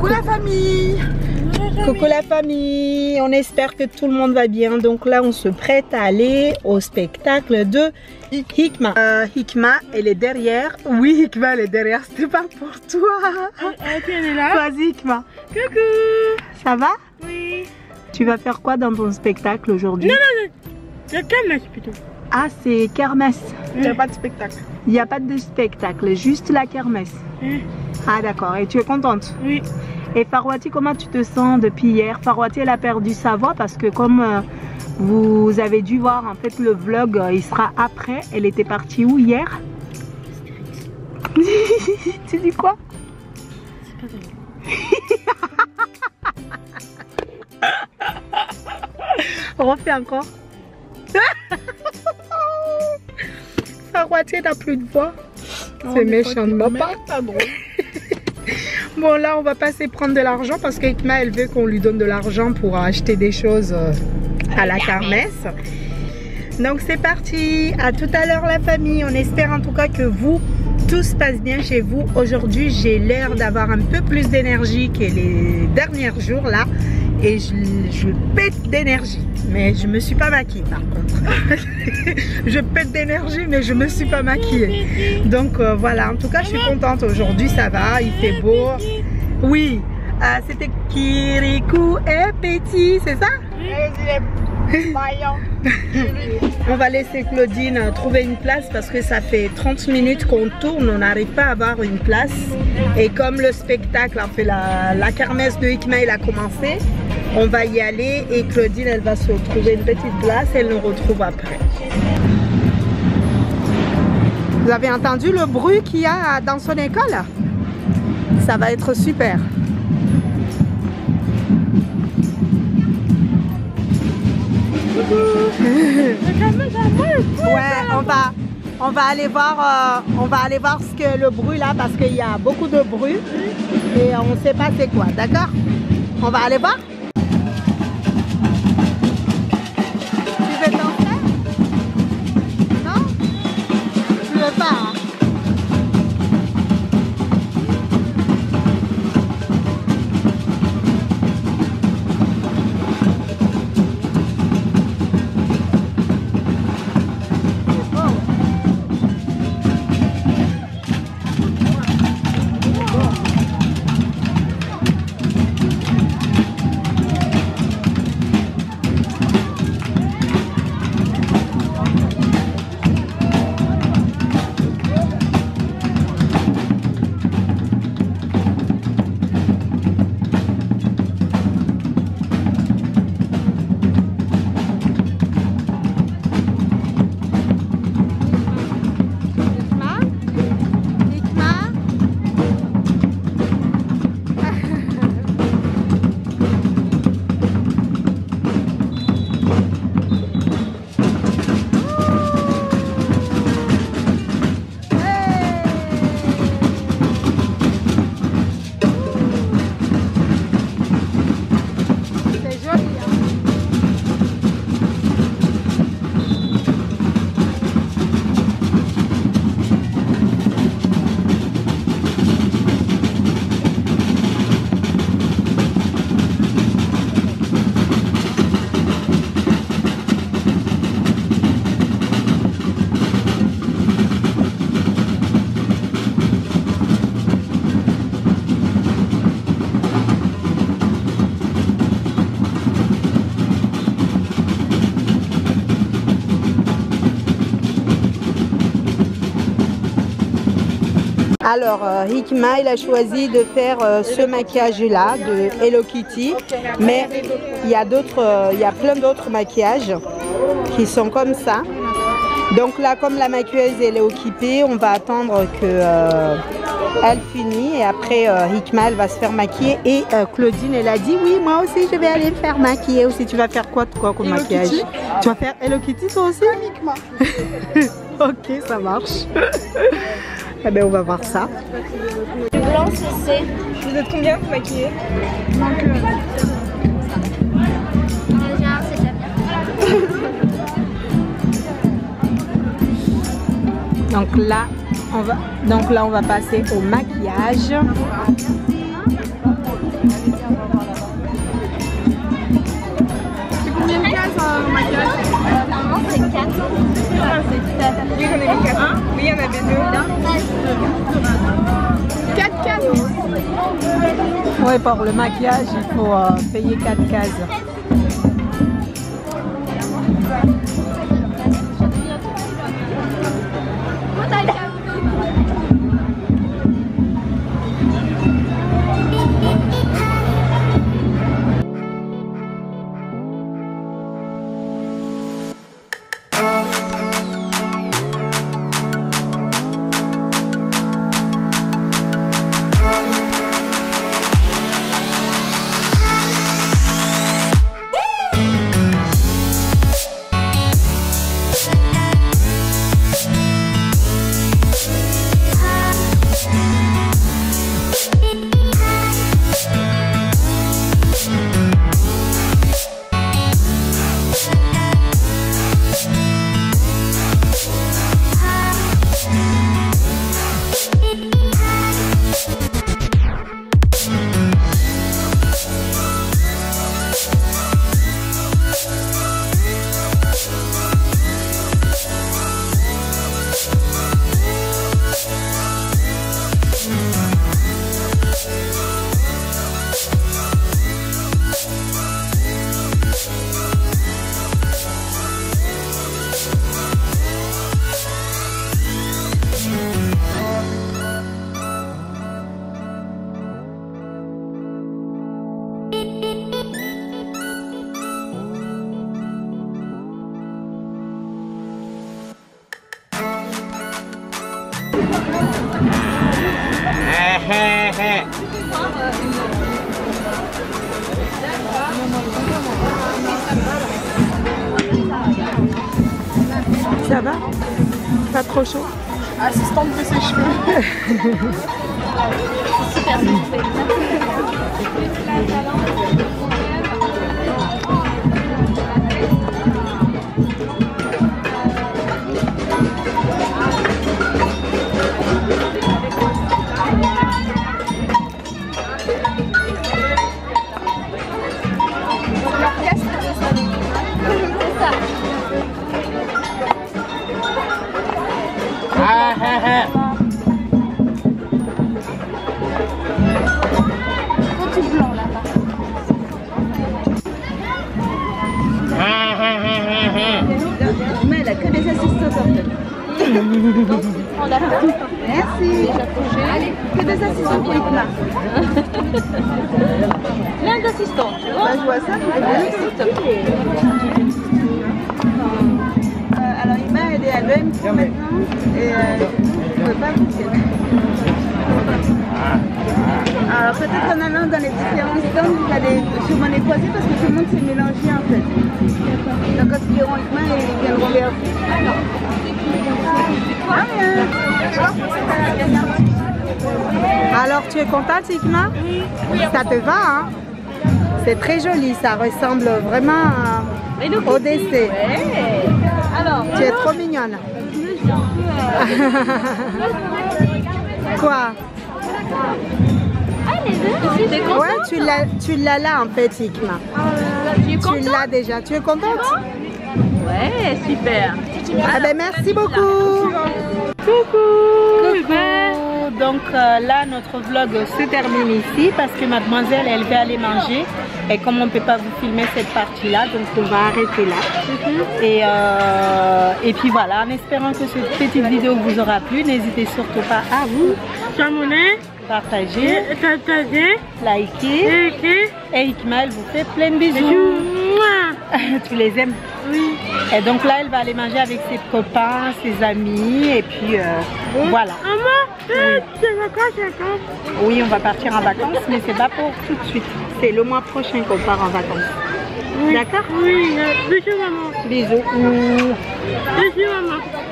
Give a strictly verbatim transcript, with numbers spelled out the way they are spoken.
Coucou la famille. Coucou la famille. On espère que tout le monde va bien. Donc là, on se prête à aller au spectacle de Hikma. Euh, Hikma, elle est derrière. Oui, Hikma, elle est derrière. C'était pas pour toi. Ok, elle est là. Vas-y, Hikma. Coucou. Ça va? Oui. Tu vas faire quoi dans ton spectacle aujourd'hui? Non, non, non. La kermesse plutôt. Ah, c'est kermesse. Il n'y a pas de spectacle. Il n'y a pas de spectacle, juste la kermesse. Mmh. Ah d'accord, et tu es contente? Oui. Et Farwati, comment tu te sens depuis hier? Farwati, elle a perdu sa voix parce que comme euh, vous avez dû voir en fait le vlog, euh, il sera après. Elle était partie où hier? Tu dis quoi? C'est pas vrai. Refais encore. Farwati n'a plus de voix. C'est méchant de ma part. Bon là on va passer prendre de l'argent parce qu'Hikma elle veut qu'on lui donne de l'argent pour acheter des choses à la kermesse. Donc c'est parti, à tout à l'heure la famille. On espère en tout cas que vous, tout se passe bien chez vous. Aujourd'hui j'ai l'air d'avoir un peu plus d'énergie que les derniers jours là. Et je, je pète d'énergie. Mais je me suis pas maquillée par contre. Je pète d'énergie mais je me suis pas maquillée. Donc euh, voilà, en tout cas je suis contente aujourd'hui, ça va, il fait beau. Oui, euh, c'était Kirikou et Petit, c'est ça? On va laisser Claudine trouver une place parce que ça fait trente minutes qu'on tourne, on n'arrive pas à avoir une place. Et comme le spectacle, en fait la, la kermesse de Hikma il a commencé, on va y aller et Claudine elle va se trouver une petite place, elle nous retrouve après. Vous avez entendu le bruit qu'il y a dans son école? Ça va être super. Ouais, on va, on va aller voir, euh, on va aller voir ce que le bruit là parce qu'il y a beaucoup de bruit et on ne sait pas c'est quoi, d'accord? On va aller voir. Tu veux danser? Non? Tu veux pas? Hein? Alors, euh, Hikma, il a choisi de faire euh, ce maquillage-là de Hello Kitty, mais il y a d'autres, euh, il y a plein d'autres maquillages qui sont comme ça. Donc là, comme la maquilleuse elle est occupée, on va attendre que euh, elle finisse et après euh, Hikma elle va se faire maquiller et euh, Claudine elle a dit oui moi aussi je vais aller me faire maquiller aussi. Tu vas faire quoi quoi comme Hello maquillage Kitty. Tu vas faire Hello Kitty toi aussi? Hikma. Ok, ça marche. Eh bien, on va voir ça. Le blanc, c'est... Vous êtes combien pour maquiller? Donc, euh... genre, c'est déjà bien. Donc là, on va, donc là, on va passer au maquillage. Oui, j'en ai mis quatre. Hein? Oui, il y en avait deux. quatre cases. Ouais, pour le maquillage, il faut euh, payer quatre cases. Ça va? Pas trop chaud? Assistante de ses cheveux. Super, c'est fait. Mais elle a que des assistantes en fait. On a fait. Merci. Que des assistantes pour Ikma. Plein d'assistants, tu vois. Bah, je vois ça. Euh, alors Ikma elle est à l'E M Q maintenant et euh, je ne peux pas vous dire. Alors peut-être en allant dans les différents stands, vous allez sûrement les croiser parce que tout le monde s'est mélangé en fait. Donc quand ils auront Ikma, ils viendront vers vous. Alors, tu es contente, Ikma? Oui. Ça te va, hein? C'est très joli, ça ressemble vraiment à... au décès. Ouais. Alors, tu es trop mignonne. Quoi? Ah, les deux. T'es contente? Ouais, tu l'as, tu l'as là en fait, Ikma. Tu es contente? Tu l'as déjà. Tu es contente? Ouais, super. Ah ben merci beaucoup. Coucou. Coucou. Donc euh, là, notre vlog se termine ici parce que mademoiselle, elle va aller manger. Et comme on ne peut pas vous filmer cette partie-là, donc on va arrêter là. Mm-hmm. et, euh, et puis voilà, en espérant que cette petite vidéo vous aura plu, n'hésitez surtout pas à vous abonner, partager, partager, liker. liker. Et Ikma, elle vous fait plein de bisous. bisous. Tu les aimes? Oui. Et donc là, elle va aller manger avec ses copains, ses amis, et puis euh, oui. Voilà. Maman, oui. C'est vacances, vacances. Oui, on va partir en vacances, mais c'est pas pour tout de suite. C'est le mois prochain qu'on part en vacances. Oui. D'accord? Oui. Bisous, maman. Bisous. Bisous, maman.